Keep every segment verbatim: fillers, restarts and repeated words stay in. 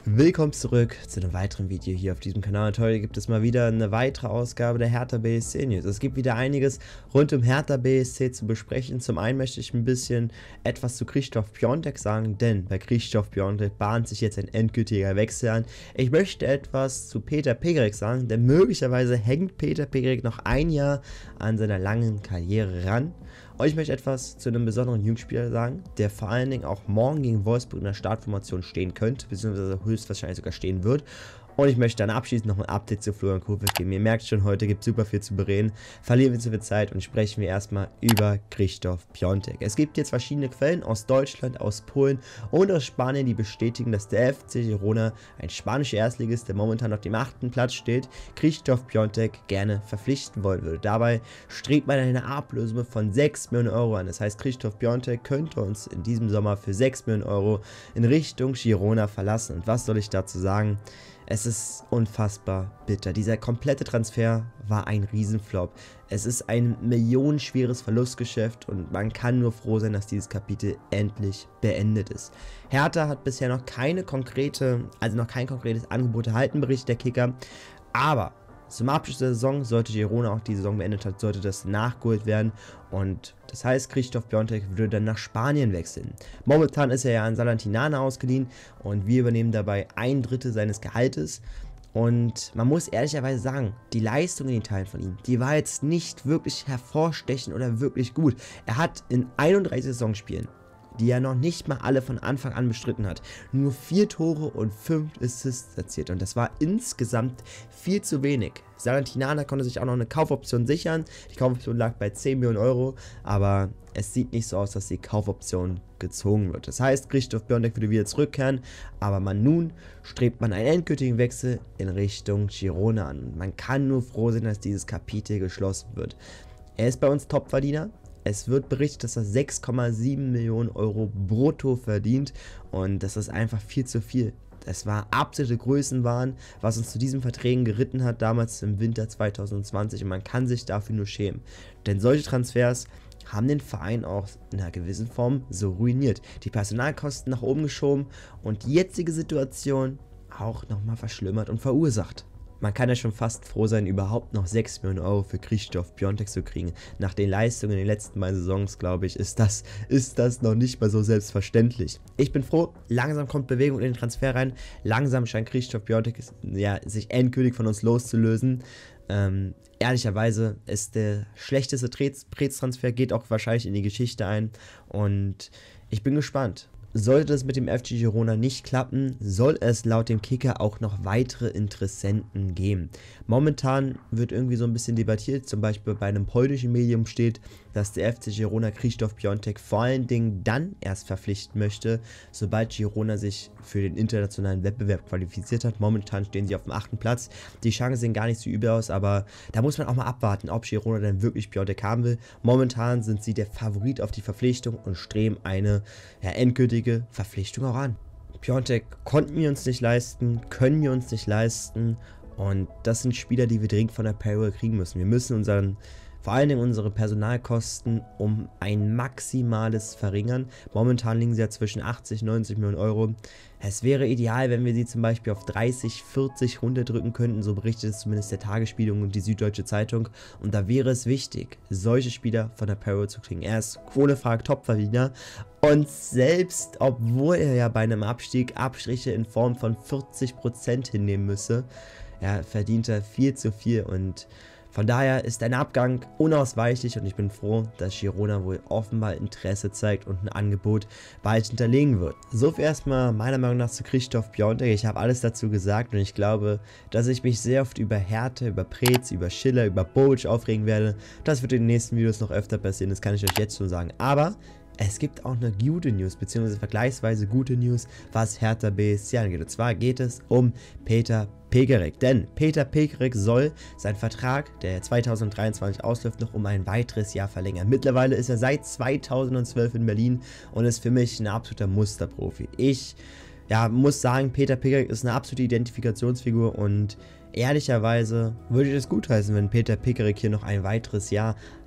Willkommen zurück zu einem weiteren Video hier auf diesem Kanal. Heute gibt es mal wieder eine weitere Ausgabe der Hertha B S C News. Es gibt wieder einiges rund um Hertha B S C zu besprechen. Zum einen möchte ich ein bisschen etwas zu Krzysztof Piątek sagen, denn bei Krzysztof Piątek bahnt sich jetzt ein endgültiger Wechsel an. Ich möchte etwas zu Peter Pekarek sagen, denn möglicherweise hängt Peter Pekarek noch ein Jahr an seiner langen Karriere ran. Und ich möchte etwas zu einem besonderen Jugendspieler sagen, der vor allen Dingen auch morgen gegen Wolfsburg in der Startformation stehen könnte, beziehungsweise höchstwahrscheinlich sogar stehen wird. Und ich möchte dann abschließend noch ein Update zu Florian Kohfeldt geben. Ihr merkt schon, heute gibt es super viel zu bereden. Verlieren wir zu viel Zeit und sprechen wir erstmal über Krzysztof Piątek. Es gibt jetzt verschiedene Quellen aus Deutschland, aus Polen und aus Spanien, die bestätigen, dass der F C Girona, ein spanischer Erstligist, der momentan auf dem achten Platz steht, Krzysztof Piątek gerne verpflichten wollen würde. Dabei strebt man eine Ablösung von sechs Millionen Euro an. Das heißt, Krzysztof Piątek könnte uns in diesem Sommer für sechs Millionen Euro in Richtung Girona verlassen. Und was soll ich dazu sagen? Es ist unfassbar bitter. Dieser komplette Transfer war ein Riesenflop. Es ist ein millionenschweres Verlustgeschäft und man kann nur froh sein, dass dieses Kapitel endlich beendet ist. Hertha hat bisher noch keine konkrete, also noch kein konkretes Angebot erhalten, berichtet der Kicker. Aber zum Abschluss der Saison, sollte Girona auch die Saison beendet hat, sollte das nachgeholt werden. Und das heißt, Krzysztof Piątek würde dann nach Spanien wechseln. Momentan ist er ja an Salernitana ausgeliehen und wir übernehmen dabei ein Drittel seines Gehaltes. Und man muss ehrlicherweise sagen, die Leistung in Italien von ihm, die war jetzt nicht wirklich hervorstechend oder wirklich gut. Er hat in einunddreißig Saisonspielen, die er noch nicht mal alle von Anfang an bestritten hat, nur vier Tore und fünf Assists erzielt. Und das war insgesamt viel zu wenig. Salernitana konnte sich auch noch eine Kaufoption sichern. Die Kaufoption lag bei zehn Millionen Euro, aber es sieht nicht so aus, dass die Kaufoption gezogen wird. Das heißt, Krzysztof Piątek würde wieder zurückkehren, aber man nun strebt man einen endgültigen Wechsel in Richtung Girona an. Man kann nur froh sein, dass dieses Kapitel geschlossen wird. Er ist bei uns Topverdiener. Es wird berichtet, dass er sechs Komma sieben Millionen Euro brutto verdient und das ist einfach viel zu viel. Das war absolute Größenwahn, was uns zu diesen Verträgen geritten hat, damals im Winter zwanzig zwanzig, und man kann sich dafür nur schämen. Denn solche Transfers haben den Verein auch in einer gewissen Form so ruiniert. Die Personalkosten nach oben geschoben und die jetzige Situation auch nochmal verschlimmert und verursacht. Man kann ja schon fast froh sein, überhaupt noch sechs Millionen Euro für Krzysztof Piątek zu kriegen. Nach den Leistungen in den letzten beiden Saisons, glaube ich, ist das, ist das noch nicht mal so selbstverständlich. Ich bin froh, langsam kommt Bewegung in den Transfer rein. Langsam scheint Krzysztof Piątek ja, sich endgültig von uns loszulösen. Ähm, ehrlicherweise ist der schlechteste Prez-Transfer, geht auch wahrscheinlich in die Geschichte ein. Und ich bin gespannt. Sollte es mit dem F C Girona nicht klappen, soll es laut dem Kicker auch noch weitere Interessenten geben. Momentan wird irgendwie so ein bisschen debattiert, zum Beispiel bei einem polnischen Medium steht, dass der F C Girona Krzysztof Piątek vor allen Dingen dann erst verpflichten möchte, sobald Girona sich für den internationalen Wettbewerb qualifiziert hat. Momentan stehen sie auf dem achten Platz. Die Chancen sehen gar nicht so übel aus, aber da muss man auch mal abwarten, ob Girona dann wirklich Piątek haben will. Momentan sind sie der Favorit auf die Verpflichtung und streben eine ja, endgültige Verpflichtung auch an. Piątek konnten wir uns nicht leisten, können wir uns nicht leisten und das sind Spieler, die wir dringend von der Payroll kriegen müssen. Wir müssen unseren, vor allen Dingen unsere Personalkosten um ein maximales verringern. Momentan liegen sie ja zwischen achtzig, neunzig Millionen Euro. Es wäre ideal, wenn wir sie zum Beispiel auf dreißig, vierzig runterdrücken könnten, so berichtet es zumindest der Tagesspiegel und die Süddeutsche Zeitung. Und da wäre es wichtig, solche Spieler von der Payroll zu kriegen. Er ist ohne Frage Topverdiener. Und selbst, obwohl er ja bei einem Abstieg Abstriche in Form von vierzig Prozent hinnehmen müsse, ja, verdient er viel zu viel und von daher ist ein Abgang unausweichlich und ich bin froh, dass Girona wohl offenbar Interesse zeigt und ein Angebot bald hinterlegen wird. So viel erstmal meiner Meinung nach zu Krzysztof Piątek. Ich habe alles dazu gesagt und ich glaube, dass ich mich sehr oft über Hertha, über Preetz, über Schiller, über Bobic aufregen werde. Das wird in den nächsten Videos noch öfter passieren, das kann ich euch jetzt schon sagen. Aber es gibt auch eine gute News, beziehungsweise vergleichsweise gute News, was Hertha B S C angeht. Und zwar geht es um Peter Pekarek. Denn Peter Pekarek soll seinen Vertrag, der zweitausenddreiundzwanzig ausläuft, noch um ein weiteres Jahr verlängern. Mittlerweile ist er seit zweitausendzwölf in Berlin und ist für mich ein absoluter Musterprofi. Ich ja, muss sagen, Peter Pekarek ist eine absolute Identifikationsfigur und ehrlicherweise würde ich es gutheißen, wenn Peter Pekarek hier noch ein weiteres Jahr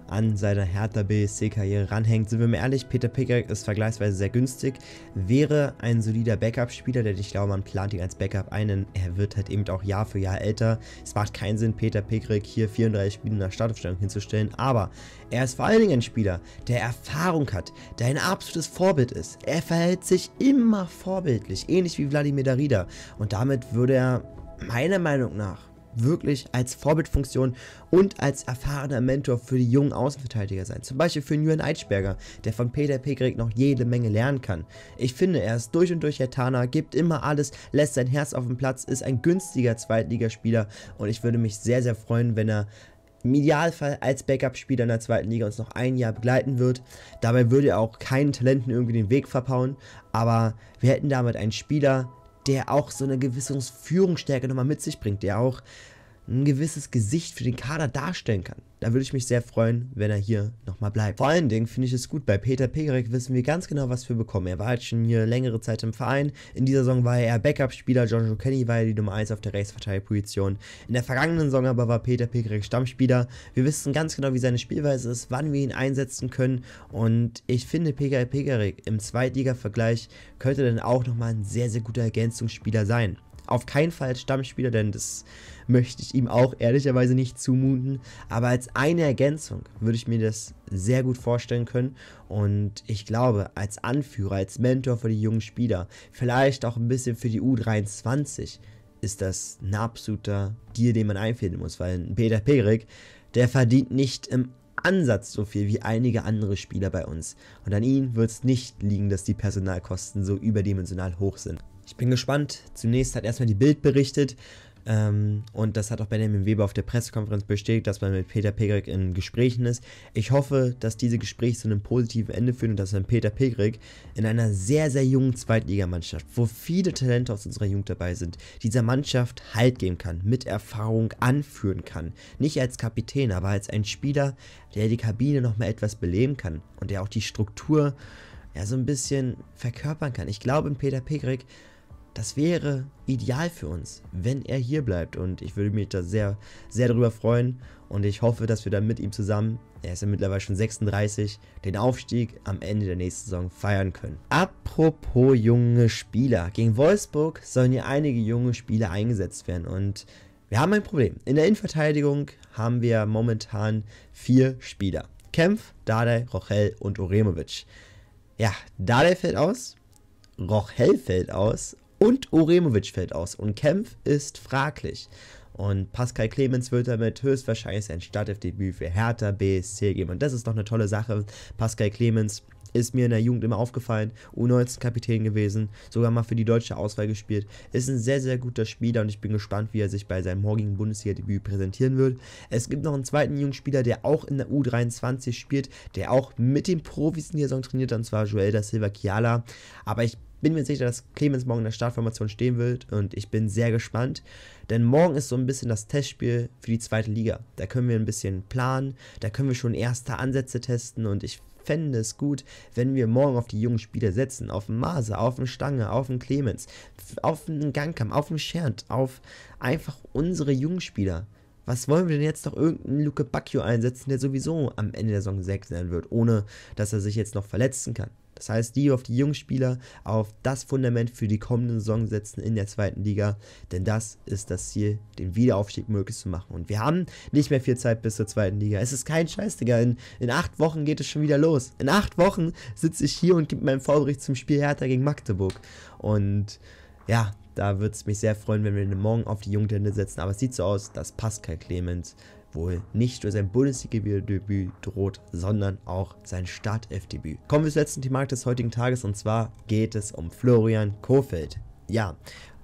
an seiner Hertha B S C-Karriere ranhängt. Sind wir mal ehrlich, Peter Pickerick ist vergleichsweise sehr günstig, wäre ein solider Backup-Spieler, denn ich glaube, man plant ihn als Backup ein, denn er wird halt eben auch Jahr für Jahr älter. Es macht keinen Sinn, Peter Pickerick hier vierunddreißig Spiele in der Startaufstellung hinzustellen, aber er ist vor allen Dingen ein Spieler, der Erfahrung hat, der ein absolutes Vorbild ist. Er verhält sich immer vorbildlich, ähnlich wie Wladimir Darida, und damit würde er meiner Meinung nach wirklich als Vorbildfunktion und als erfahrener Mentor für die jungen Außenverteidiger sein. Zum Beispiel für Julian Eitschberger, der von Peter Pickerick noch jede Menge lernen kann. Ich finde, er ist durch und durch Hertaner, gibt immer alles, lässt sein Herz auf dem Platz, ist ein günstiger Zweitligaspieler und ich würde mich sehr, sehr freuen, wenn er im Idealfall als Backup-Spieler in der zweiten Liga uns noch ein Jahr begleiten wird. Dabei würde er auch keinen Talenten irgendwie den Weg verpauen, aber wir hätten damit einen Spieler, der auch so eine gewisse Führungsstärke nochmal mit sich bringt, der auch ein gewisses Gesicht für den Kader darstellen kann. Da würde ich mich sehr freuen, wenn er hier nochmal bleibt. Vor allen Dingen finde ich es gut, bei Peter Pickerick wissen wir ganz genau, was wir bekommen. Er war jetzt schon hier längere Zeit im Verein. In dieser Saison war er eher Backup-Spieler, Joshua Kenny war ja die Nummer eins auf der Rechtsverteidigerposition. In der vergangenen Saison aber war Peter Pickerick Stammspieler. Wir wissen ganz genau, wie seine Spielweise ist, wann wir ihn einsetzen können, und ich finde, Peter Pickerick im Zweitliga-Vergleich könnte dann auch nochmal ein sehr, sehr guter Ergänzungsspieler sein. Auf keinen Fall als Stammspieler, denn das möchte ich ihm auch ehrlicherweise nicht zumuten, aber als eine Ergänzung würde ich mir das sehr gut vorstellen können, und ich glaube, als Anführer, als Mentor für die jungen Spieler, vielleicht auch ein bisschen für die U dreiundzwanzig, ist das ein absoluter Deal, den man einfädeln muss, weil ein Peter Pickerick, der verdient nicht im Ansatz so viel wie einige andere Spieler bei uns, und an ihm wird es nicht liegen, dass die Personalkosten so überdimensional hoch sind. Ich bin gespannt. Zunächst hat erstmal die Bild berichtet, ähm, und das hat auch Benjamin Weber auf der Pressekonferenz bestätigt, dass man mit Peter Pickerick in Gesprächen ist. Ich hoffe, dass diese Gespräche zu einem positiven Ende führen und dass dann Peter Pickerick in einer sehr, sehr jungen Zweitligamannschaft, wo viele Talente aus unserer Jugend dabei sind, dieser Mannschaft Halt geben kann, mit Erfahrung anführen kann. Nicht als Kapitän, aber als ein Spieler, der die Kabine nochmal etwas beleben kann und der auch die Struktur ja so ein bisschen verkörpern kann. Ich glaube, in Peter Pickerick, das wäre ideal für uns, wenn er hier bleibt, und ich würde mich da sehr, sehr darüber freuen, und ich hoffe, dass wir dann mit ihm zusammen, er ist ja mittlerweile schon sechsunddreißig, den Aufstieg am Ende der nächsten Saison feiern können. Apropos junge Spieler, gegen Wolfsburg sollen hier einige junge Spieler eingesetzt werden, und wir haben ein Problem. In der Innenverteidigung haben wir momentan vier Spieler: Kempf, Dardai, Rochel und Uremovic. Ja, Dardai fällt aus, Rochel fällt aus und Uremovic fällt aus, und Kempf ist fraglich. Und Pascal Clemens wird damit höchstwahrscheinlich sein Startelfdebüt für Hertha B S C geben. Und das ist doch eine tolle Sache. Pascal Clemens ist mir in der Jugend immer aufgefallen, U neunzehn Kapitän gewesen, sogar mal für die deutsche Auswahl gespielt. Ist ein sehr, sehr guter Spieler, und ich bin gespannt, wie er sich bei seinem morgigen Bundesliga-Debüt präsentieren wird. Es gibt noch einen zweiten jungen Spieler, der auch in der U dreiundzwanzig spielt, der auch mit den Profis in der Saison trainiert, und zwar Joel da Silva Kiala. Aber ich bin mir sicher, dass Clemens morgen in der Startformation stehen wird, und ich bin sehr gespannt, denn morgen ist so ein bisschen das Testspiel für die zweite Liga. Da können wir ein bisschen planen, da können wir schon erste Ansätze testen, und ich fände es gut, wenn wir morgen auf die jungen Spieler setzen, auf den Maser, auf den Stange, auf den Clemens, auf den Gangkamp, auf den Schernt, auf einfach unsere jungen Spieler. Was wollen wir denn jetzt noch irgendeinen Luke Bacchio einsetzen, der sowieso am Ende der Saison sechs sein wird, ohne dass er sich jetzt noch verletzen kann? Das heißt, die auf die jungen Spieler, auf das Fundament für die kommende Saison setzen in der zweiten Liga, denn das ist das Ziel, den Wiederaufstieg möglich zu machen. Und wir haben nicht mehr viel Zeit bis zur zweiten Liga. Es ist kein Scheiß, Digga. In, in acht Wochen geht es schon wieder los. In acht Wochen sitze ich hier und gebe meinen Vorbericht zum Spiel Hertha gegen Magdeburg. Und ja, da würde es mich sehr freuen, wenn wir den morgen auf die Jungtände setzen. Aber es sieht so aus, dass Pascal Clemens wohl nicht nur sein Bundesliga-Debüt droht, sondern auch sein Startelfdebüt. Kommen wir zum letzten Thema des heutigen Tages, und zwar geht es um Florian Kohfeldt. Ja,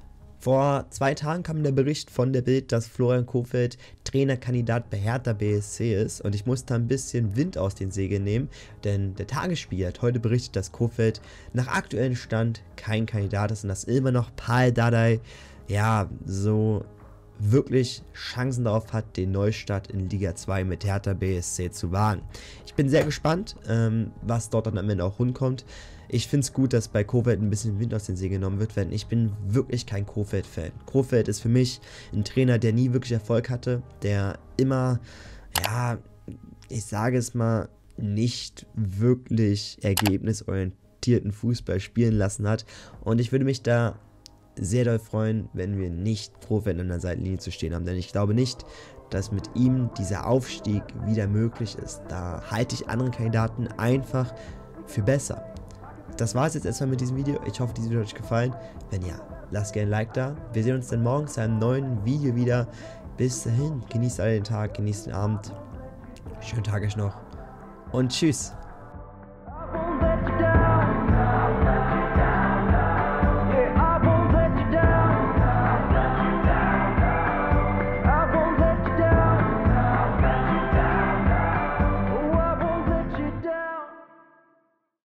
vor zwei Tagen kam der Bericht von der Bild, dass Florian Kohfeldt Trainerkandidat bei Hertha B S C ist, und ich musste ein bisschen Wind aus den Segeln nehmen, denn der Tagesspiegel hat heute berichtet, dass Kohfeldt nach aktuellem Stand kein Kandidat ist und dass immer noch Pal Dardai, ja, so wirklich Chancen darauf hat, den Neustart in Liga zwei mit Hertha B S C zu wagen. Ich bin sehr gespannt, ähm, was dort dann am Ende auch rumkommt. Ich finde es gut, dass bei Kohfeldt ein bisschen Wind aus den Segeln genommen wird, denn ich bin wirklich kein Kohfeldt-Fan. Kohfeldt ist für mich ein Trainer, der nie wirklich Erfolg hatte, der immer, ja, ich sage es mal, nicht wirklich ergebnisorientierten Fußball spielen lassen hat. Und ich würde mich da sehr doll freuen, wenn wir nicht Profit an der Seitenlinie zu stehen haben. Denn ich glaube nicht, dass mit ihm dieser Aufstieg wieder möglich ist. Da halte ich andere Kandidaten einfach für besser. Das war es jetzt erstmal mit diesem Video. Ich hoffe, dieses Video hat euch gefallen. Wenn ja, lasst gerne ein Like da. Wir sehen uns dann morgen zu einem neuen Video wieder. Bis dahin, genießt alle den Tag, genießt den Abend. Schönen Tag euch noch und tschüss.